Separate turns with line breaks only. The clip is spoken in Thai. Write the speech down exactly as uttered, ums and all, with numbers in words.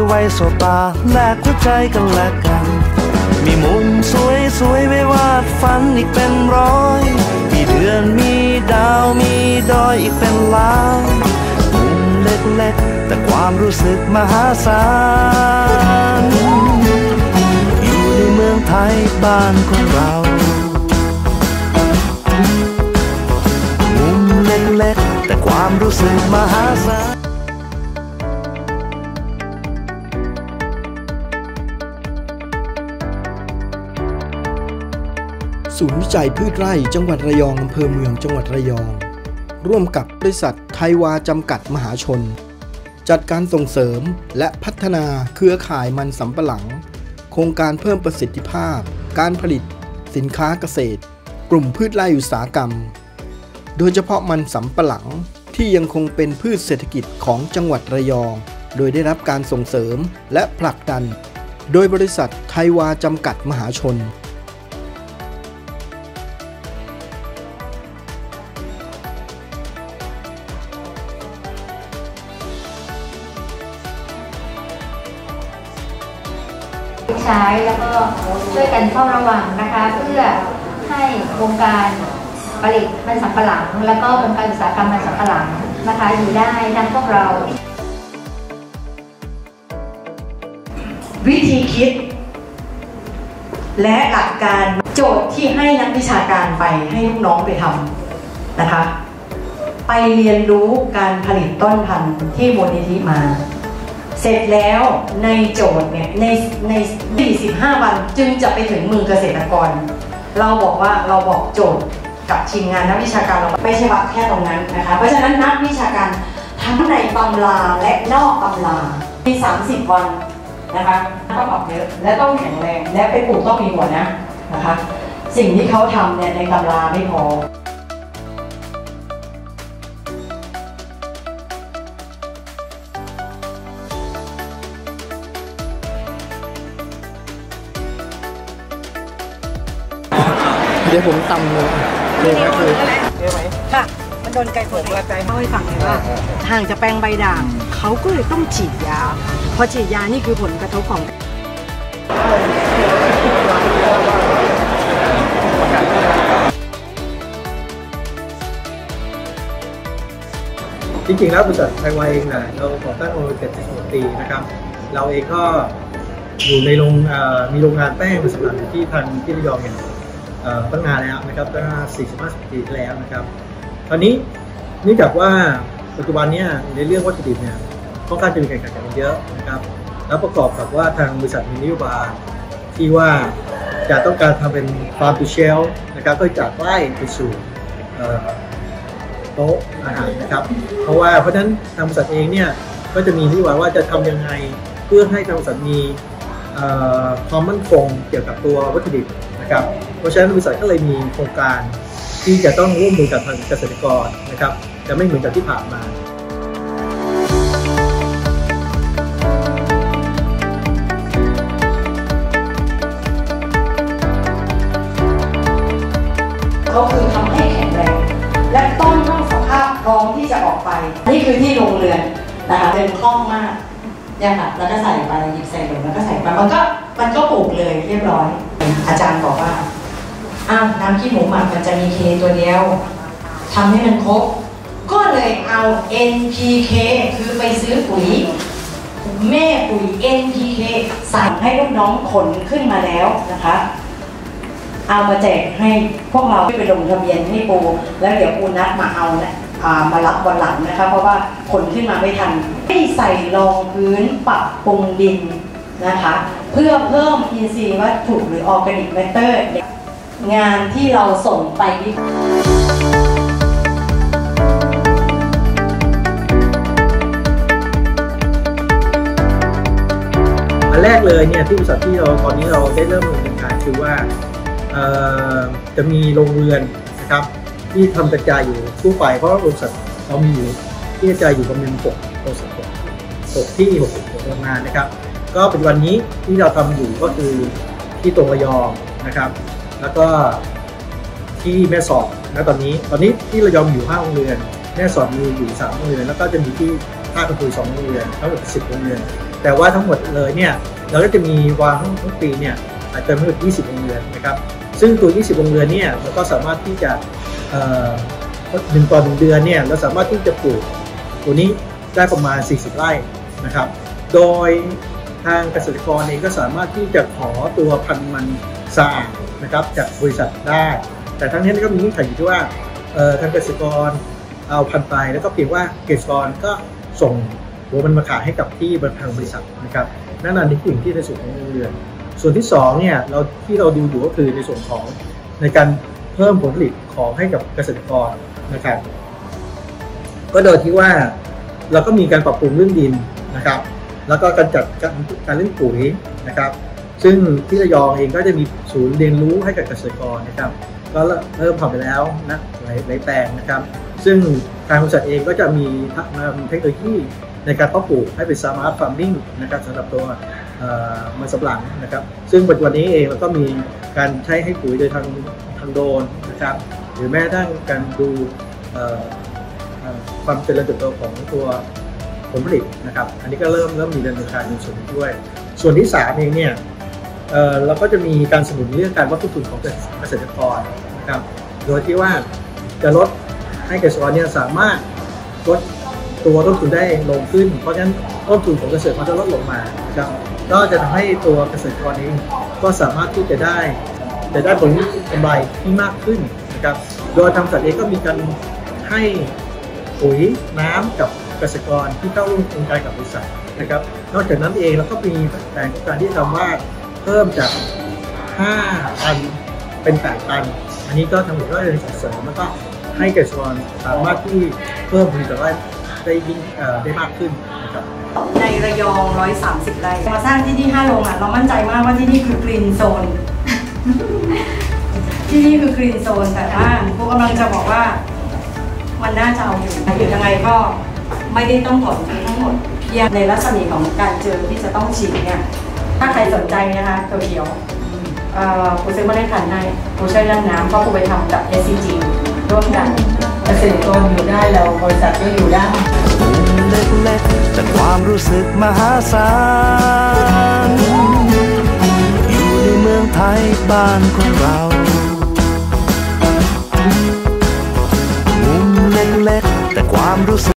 ไว้สบตาแลกหัวใจกันและกันมีมุมสวยสวยไว้วาดฝันอีกเป็นร้อยมีเดือนมีดาวมีดอยอีกเป็นล้านมุมเล็กๆแต่ความรู้สึกมหาศาลอยู่ในเมืองไทยบ้านของเรามุมเล็กๆแต่ความรู้สึกมหาศาล
ศูนย์วิจัยพืชไร่จังหวัดระยองอำเภอเมืองจังหวัดระยองร่วมกับบริษัทไทยวาจำกัดมหาชนจัดการส่งเสริมและพัฒนาเครือข่ายมันสำปะหลังโครงการเพิ่มประสิทธิภาพการผลิตสินค้าเกษตรกลุ่มพืชไร่อุตสาหกรรมโดยเฉพาะมันสำปะหลังที่ยังคงเป็นพืชเศรษฐกิจของจังหวัดระยองโดยได้รับการส่งเสริมและผลักดันโดยบริษัทไทยวาจำกัดมหาชน
ใช้แล้วก็ช่วยกันเฝ้าระวังนะคะเพื่อให้วงการผลิตมันสำปะหลังแล้วก็วงการอุตสาหกรรมมันสำปะหลังนะคะอยู่ได้ทั้งพวกเรา
วิธีคิดและหลักการโจทย์ที่ให้นักวิชาการไปให้ลูกน้องไปทำนะคะไปเรียนรู้การผลิตต้นพันธุ์ที่มูลนิธิมาเสร็จแล้วในโจทย์เนี่ยในในสี่สิบห้าวันจึงจะไปถึงมือเกษตรกรเราบอกว่าเราบอกโจทย์กับทีมงานนักวิชาการเราไม่ใช่วัดแค่ตรงนั้นนะคะเพราะฉะนั้นนักวิชาการทั้งในตำราและนอกตำรามีสามสิบวันนะคะต้องออกเยอะและต้องแข็งแรงและไปปลูกต้องมีหัวนะนะคะสิ่งที่เขาทำเนี่ยในตำราไม่พอ
เดี๋ยวผมตำเลยเลยนะคือ
ค่ะมันโดนไก่ฝนไก่เล่าให้ฟังเลยว่าห่างจากแปลงใบด่างเขาก็เลยต้องฉีดยาพอฉีดยานี่คือผลกระทบของ
จริงๆแล้วบริษัทไทยวาเองนะเราก่อตั้งมาเจ็ดสิบหกปีนะครับเราเองก็อยู่ในโรงมีโรงงานแป้งเป็นสำหรับที่ทางที่ระยองเนี่ยตั้งนานแล้วนะครับตั้งสี่สิบห้าสิบปีแล้วนะครับตอนนี้เนื่องจากว่าปัจจุบันนี้ในเรื่องวัตถุดิบเนี่ยค่อนข้างจะมีการแข่งขันกันเยอะนะครับแล้วประกอบกับว่าทางบริษัทมีนโยบายที่ว่าจะต้องการทำเป็น farm to shelf นะครับก็จากไร่ไปสู่โต๊ะอาหารนะครับเพราะว่าเพราะฉะนั้นทางบริษัทเองเนี่ยก็จะมีนโยบายว่าจะทำยังไงเพื่อให้ทางบริษัทมีความมั่นคงเกี่ยวกับตัววัตถุดิบนะครับเพราะฉะนั้นบริษัทก็เลยมีโครงการที่จะต้องร่วมมือกับทางเกษตรกรนะครับจะไม่เหมือนกับที่ผ่านมา
เขาคือทำให้แข็งแรงและต้นต้องสภาพพร้อมที่จะออกไปนี่คือที่โรงเรือนนะคะเดินคล่องมากเนี่ยค่ะแล้วก็ใส่ไปหยิบใส่ลงแล้วก็ใส่ไปมันก็มันก็ปลูกเลยเรียบร้อยอาจารย์บอกว่าอ้าวน้ำขี้หมูหมักมันจะมีเคตัวเดียวทำให้มันครบก็เลยเอา เอ็น พี เค คือไปซื้อปุ๋ยแม่ปุ๋ย เอ็น พี เค สั่งให้ลูกน้องขนขึ้นมาแล้วนะคะเอามาแจกให้พวกเราไปลงทะเบียนให้ปูแล้วเดี๋ยวปูนัดมาเอานะมารับวันหลังนะคะเพราะว่าขนขึ้นมาไม่ทันให้ใส่รองพื้นปรับปรุงดินนะคะเพื่อเพิ่มอินทรีย์วัตถุหรือออร์แกนิกแมตเตอร์งานที่เราส่งไปนี่
อันแรกเลยเนี่ยที่บริษัทที่เราตอนนี้เราได้เริ่มดำเนินการคือว่าจะมีโรงเรือนนะครับที่ทำกระจายอยู่ทั่วไปเพราะว่าบริษัทเรามีอยู่ที่กระจายอยู่ประมาณหกบริษัทหกที่หกโรงงานนะครับก็เป็นวันนี้ที่เราทำอยู่ก็คือที่ตรงระยองนะครับแล้วก็ที่แม่สอดนะตอนนี้ตอนนี้ที่ระยองอยู่ห้าโรงเรือนแม่สอดมีอยู่สามโรงเรือนแล้วก็จะมีที่ท่าตุยสองโรงเรือนทั้งหมดสิบโรงเรือนแต่ว่าทั้งหมดเลยเนี่ยเราก็จะมีวางทั้งทั้งปีเนี่ยอาจจะไม่ถึงยี่สิบโรงเรือนนะครับซึ่งตัวยี่สิบโรงเรือนเนี่ยเราก็สามารถที่จะหนึ่งต่อหนึ่งเดือนเนี่ยเราสามารถที่จะปลูกตัวนี้ได้ประมาณสี่สิบไร่นะครับโดยทางเกษตรกรเองก็สามารถที่จะขอตัวพันธุ์มันสะอาดนะครับจากบริษัทได้แต่ทั้งนี้ก็มีเงื่อนไขอยู่ที่ว่าทางเกษตรกรเอาพันธุ์ไปแล้วก็เพียงว่าเกษตรกรก็ส่งหัวมันมาขายให้กับที่ทางบริษัทนะครับนั่นน่ะนี่คือสิ่งที่ในส่วนของโรงเรือนส่วนที่สองเนี่ยเราที่เราดูอยู่ก็คือในส่วนของในการเพิ่มผลผลิตของให้กับเกษตรกรนะครับก็โดยที่ว่าเราก็มีการปรับปรุงเรื่องดินนะครับแล้วก็การจัดการเล่นปุ๋ยนะครับซึ่งที่ระยองเองก็จะมีศูนย์เรียนรู้ให้กับเกษตรกรนะครับก็เริ่มทำไปแล้วนะหลายหลายแปลงนะครับซึ่งทางบริษัทเองก็จะมีเทคโนโลยีในการเพาะปลูกให้เป็นสมาร์ทฟาร์มมิ่งนะครับสำหรับตัวมันสำปะหลังนะครับซึ่งปัจจุบันนี้เองเราก็มีการใช้ให้ปุ๋ยโดยทางทางโดรนนะครับหรือแม้กระทั่งการดูความเจริญเติบโตของตัวผลผลิตนะครับอันนี้ก็เริ่มเริ่มมีดำเนินการในส่วนนี้ด้วยส่วนที่สามเองเนี่ยเอ่อเราก็จะมีการสนับสนุนเรื่องการวัดต้นทุนของเกษตรกรนะครับโดยที่ว่าจะลดให้เกษตรกรเนี่ยสามารถลดตัวต้นทุนได้ลงขึ้นเพราะฉะนั้นต้นทุนของเกษตรกรจะลดลงมานะครับก็จะทำให้ตัวเกษตรกรเองก็สามารถที่จะได้จะได้ผลกำไรที่มากขึ้นนะครับโดยทางบริษัทเองก็มีการให้ปุ๋ยน้ำกับเกษตรกรที่เข้าร่วมโครงการกับบริษัทนะครับนอกจากนั้นเองเราก็มีแผนการที่ทำว่าเพิ่มจากห้าตันเป็นแปดตันอันนี้ก็ทางบริษัทก็เลยส่งเสริมแล้วก็ให้เกษตรกรสามารถที่เพิ่มผลผลิตได้ได้ยิ่งได้มากขึ้นนะครับ
ในระยองหนึ่งร้อยสามสิบไร่มาสร้างที่นี่ห้าโรงอ่ะเรามั่นใจมากว่าที่นี่คือกรีนโซนที่นี่คือกรีนโซนแต่ว่าพวกกำลังจะบอกว่ามันน่าจะเอาอยู่อยู่ยังไงก็ไม่ได้ต้องถอนทั้งหมดเพียงในรัศมีของการเจอที่จะต้องฉีดเนี่ยถ้าใครสนใจนะคะตัวเขียวผู้ซื้อมาได้ทันได้ผู้ช่วยเรื่องน้ำก็ผู้ไปทำกับ เอส ซี จี ร่วมกันเกษตรกรอยู่ได้แล้วบริษัทก็อยู่ได้
เล็กๆแต่ความรู้สึกมหาศาลอยู่ในเมืองไทยบ้านของเรามุมเล็กๆแต่ความรู้สึก